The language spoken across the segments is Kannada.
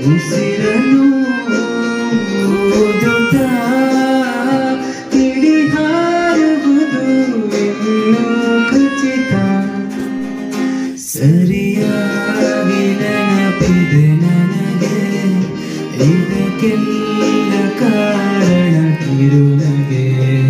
ಉಸಿರನ್ನು ಓದುತ್ತಾ ತಿಳಿ ಹಾರುವುದು ಇನ್ನೂ ಖಚಿತ. ಸರಿಯಾಗಿ ನೆನಪಿದೆ ನನಗೆ, ಇದಕ್ಕೆಲ್ಲ ಕಾರಣ ಕಿರುನಗೆ.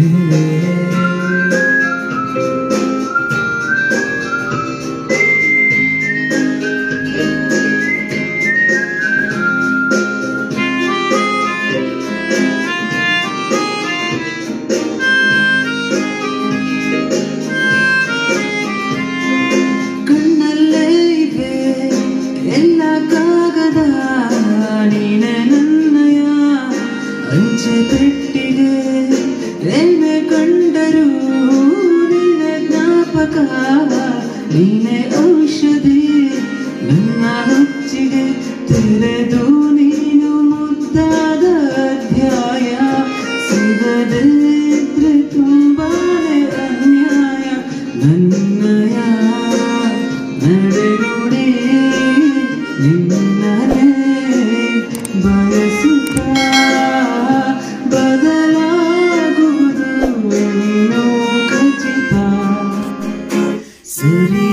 ಕಣ್ಣಲ್ಲೇ ಇವೆ ಎಲ್ಲ ಕಾಗದ, ನೀನೆ ನನ್ನಯ ಅಂಚೆ ಪೆಟ್ಟಿಗೆ. ಏನೇ ಕಂಡರೂ ನಿನ್ನ ಜ್ಞಾಪಕ, ನೀನೆ ಔಷಧಿ ನನ್ನ ಹುಚ್ಚಿಗೆ. ತೆರೆದು ನೀನು ಮುದ್ದಾದ ಅಧ್ಯಾಯ, ಸಿಗದೇ ಇದ್ರೆ ತುಂಬಾನೇ ಅನ್ಯಾಯ. ನನ್ನಯ ನಡೆನುಡಿ ನಿನ್ನನೇ ಬಯಸುತ್ತಾ ಬದಲಾಗುವುದು ಇನ್ನೂ ಖಚಿತ. ಸರಿ